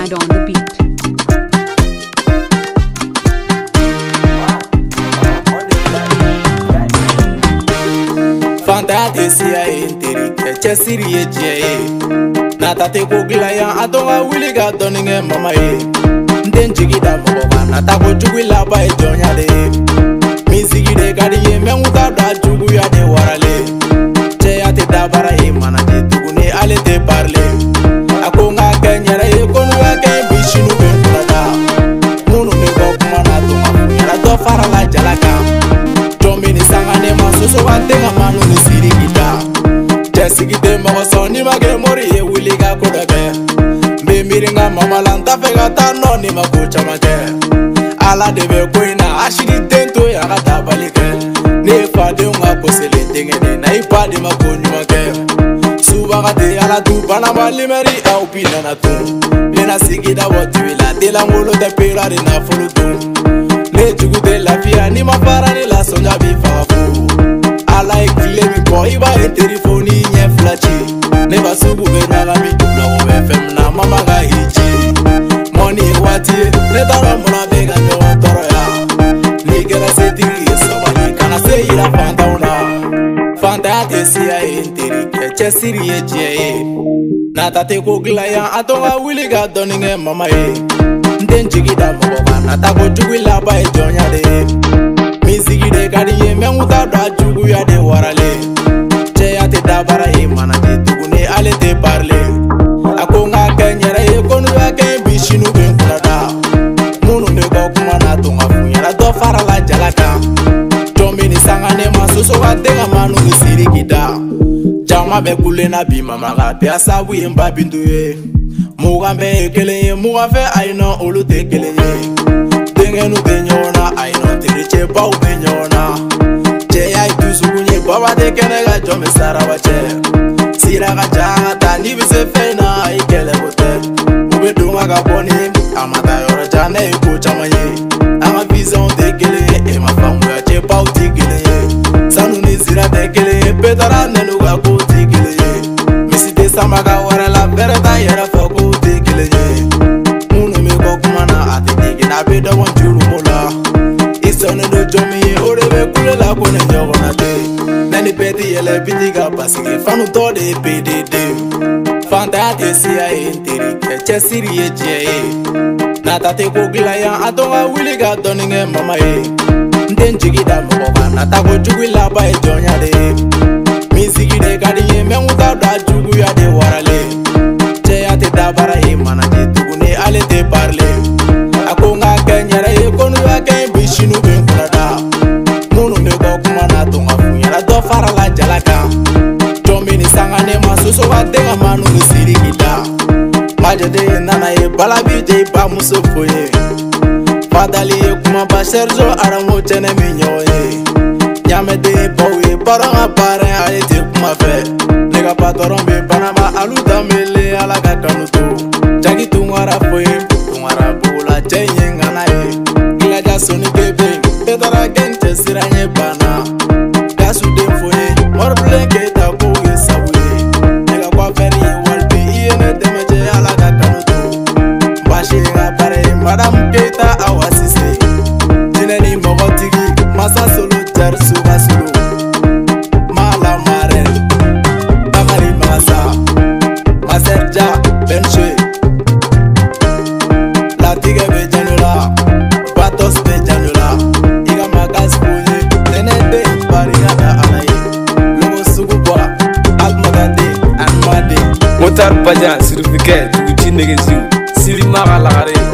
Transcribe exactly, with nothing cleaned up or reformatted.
Mad on the beat. Fantate siya interi keche siriye jiye nata te ko gilaya atonga wili ga doninge mama ye nden jigida moba nata ko jugila ba e jonya de misigi de gadiye menguta da jugu ya de warale che ate da bara e mana de tugune ale te parle akonga kenyara e kono ga ke bishinu be kulada munu me ko kuma na to ma do fara la jalaka domini sangane masoso wantenga manu ni sirigita chesigite mogoso ni mage mori ye wiliga kodabe mbe miringa mama lanta fega tano ni makucha make ala debe koina ashiri tento ya gata balike ne fade unga posele tengene na ipade makonyu make suba gate ala tu bana malimeri au pina na tu lena sigida watuila dela ngolo de pera na fulutu ne jugu de la fia ni mafara ni la sonja bi fafu ala ekile mi ko iba e telefoni nye flachi ne basugu be na mi na wo fm na mama ga hichi money wati ne tara mona be ga nyo toro ya ni gera se tiri so bani kana se ira fanta una fanta te sia interi ke siri e je na tate ko glaya atonga wili ga doninge mama e nden jigida moba nata ko jugila ba e jonya de misigi de gadiye menguta da jugu ya de warale che ate da bara e mana de tugune ale te parle akonga kenyara e konu ya ke bishinu be kulada munu me ko kuma na to ngafunya na do fara la jalaka domini sangane masoso wantenga manu ni sirikida jama be kulena bi mama ga pe asabu yemba binduye mugambe ekele mugafe aino olu tekeleye dengenu benyona aino teriche pau benyona che ai tusugunye baba de kenega jome sarabache sira ga janga tani bise fena ikele bote ube dunga ga boni amata yoro jane ko chamaye ama vision tekele e ma famu ya che pau tekeleye sanu ni sira tekele petara nenu ga ko tekeleye misite samaga wara la bereta yera foko munu me ko kuma na atitiki na be da won juru mola isone do jomi ore be kulela ko ne jogona te nani peti yele bitiga pasige fanu to de pdd fanta te sia interi ke siri e je nata te ko gilaya atonga wiliga doninge mama e nden jigida moba nata ko jugila ba e jonya de misigi de gadiye menguta da jugu ya de warale ate da bara e mana de tugune ale te parle akonga kenyara e konu ya ke bishinu be kulada munu me ko kuma na to ngafunya na do fara la jalaka domini sangane masoso wantenga manu ni sirikita majede nana e balabi de ba muso foye padali e kuma ba serjo aramo chene minyoye nyamede bowe paranga pare ale te kuma fe nega patoron be panama aluda mele ala ka kanuto jagi tungara foye tungara bula chenye ngana e gila ja soni bebe petara gente siranye bana gasu de foye morbule ke ta ko yesawe nega kwa feri walbi iene demeje ala ka kanuto bashi ga pare madam keta awasise dineni mogotigi masa solo jar suba solo mala mare amari masa maserja benche la tige be janula patos be janula iga magas boye tenete bariga da alai logo suguba almagade almade motar baja certificate uti negezi siri magala gare